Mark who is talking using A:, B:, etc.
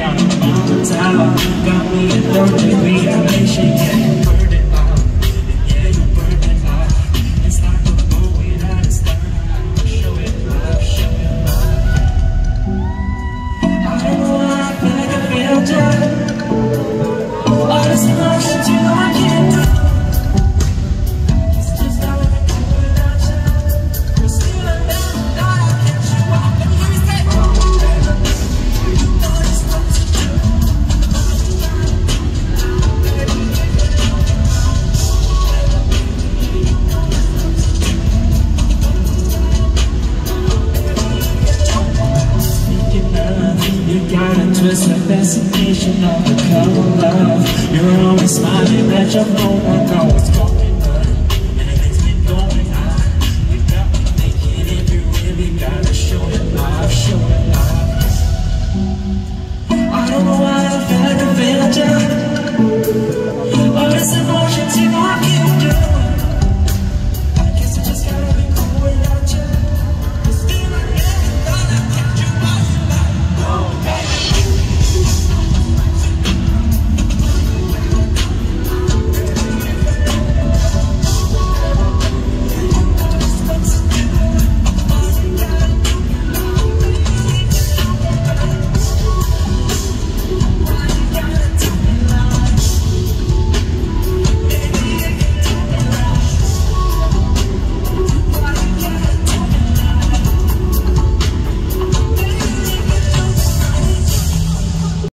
A: on a mountain tower. Got me a third degree elevation, yeah, you burned it out. Yeah, you burned it out. It's like a boat without a stern. Show it love, show it love. I don't know why I feel like I failed you. All this emotions you know I can't do. Twist the fascination of the color love. You're always smiling at your phone, I know what's going on.